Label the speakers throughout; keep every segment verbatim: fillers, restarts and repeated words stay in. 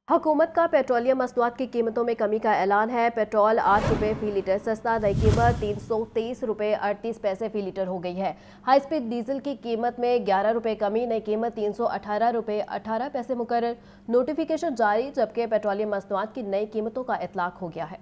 Speaker 1: हुकूमत का पेट्रोलियम मसनूआत की कीमतों में कमी का ऐलान है। पेट्रोल आठ रुपये फी लीटर सस्ता, नई कीमत तीन सौ तेईस रुपये अड़तीस पैसे फी लीटर हो गई है। हाई स्पीड डीजल की कीमत में ग्यारह रुपये कमी, नई कीमत तीन सौ अठारह रुपये अठारह पैसे मुकर्रर। नोटिफिकेशन जारी, जबकि पेट्रोलियम मसनूआत की नई कीमतों का इतलाक हो गया है।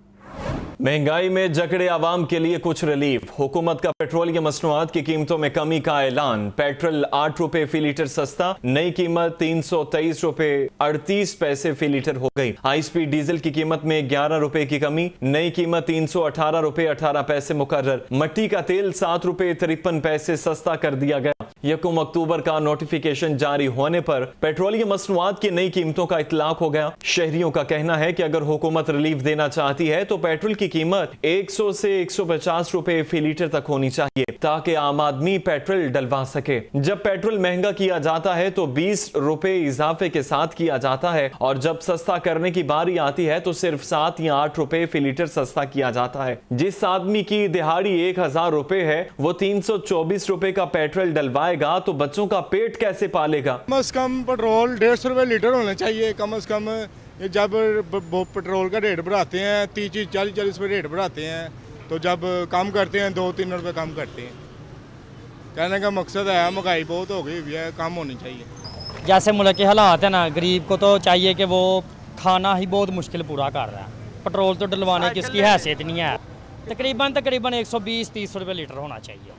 Speaker 2: महंगाई में जकड़े आवाम के लिए कुछ रिलीफ। हुकूमत का पेट्रोलियम मसनूआत की कीमतों में कमी का ऐलान। पेट्रोल आठ रुपए फी लीटर सस्ता, नई कीमत तीन सौ तेईस रुपए अड़तीस पैसे फी लीटर हो गई। हाई स्पीड डीजल की कीमत में ग्यारह रुपए की कमी, नई कीमत तीन सौ अठारह रुपए अठारह पैसे मुकर्रर। मट्टी का तेल सात रुपए तिरपन पैसे सस्ता कर दिया गया। यकम अक्टूबर का नोटिफिकेशन जारी होने पर पेट्रोलियम मसनूआत की नई कीमतों का इतलाक हो गया। शहरियों का कहना है कि अगर हुकूमत रिलीफ देना चाहती है तो पेट्रोल की कीमत सौ से एक सौ पचास रुपए फी लीटर तक होनी चाहिए, ताकि आम आदमी पेट्रोल डलवा सके। जब पेट्रोल महंगा किया जाता है तो बीस रुपए इजाफे के साथ किया जाता है, और जब सस्ता करने की बारी आती है तो सिर्फ सात या आठ रुपए फी लीटर सस्ता किया जाता है। जिस आदमी की दिहाड़ी एक हजार रुपए है वो तीन सौ चौबीस रुपए का पेट्रोल डलवाएगा तो बच्चों का पेट कैसे पालेगा।
Speaker 3: कम अज कम पेट्रोल डेढ़ सौ रुपए लीटर होना चाहिए। कम अज कम जब पेट्रोल का रेट बढ़ाते हैं तीस तीस चालीस चालीस रुपये रेट बढ़ाते हैं, तो जब कम करते हैं दो तीन रुपये कम करते हैं। कहने का मकसद है महंगाई बहुत हो गई है, कम होनी चाहिए।
Speaker 4: जैसे मुल्क के हालात है ना, गरीब को तो चाहिए कि वो खाना ही बहुत मुश्किल पूरा कर रहा है। पेट्रोल तो डलवाने की इसकी हैसियत नहीं है। तकरीबन तकरीबन एक सौ बीस तीस रुपये लीटर होना चाहिए,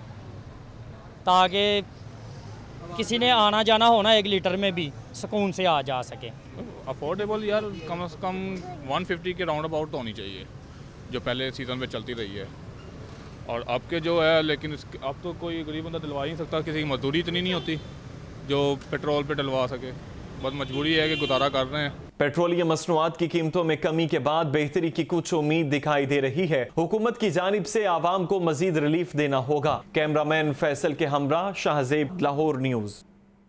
Speaker 4: ताकि किसी ने आना जाना होना एक लीटर में भी सुकून से आ जा सके।
Speaker 5: अफोर्डेबल यार कम से कम एक सौ पचास के राउंड अबाउट तो होनी चाहिए, जो पहले सीज़न में चलती रही है। और अब के जो है, लेकिन अब तो कोई गरीब बंदा दिलवा ही नहीं सकता, किसी की मजदूरी इतनी नहीं होती जो पेट्रोल पे डलवा सके। बस मजबूरी है कि गुजारा कर रहे हैं।
Speaker 2: पेट्रोलियम मसनूआत की कीमतों में कमी के बाद बेहतरी की कुछ उम्मीद दिखाई दे रही है। हुकूमत की जानिब से आवाम को मजीद रिलीफ देना होगा। कैमरामैन फैसल के हमरा शाहजेब, लाहौर न्यूज़।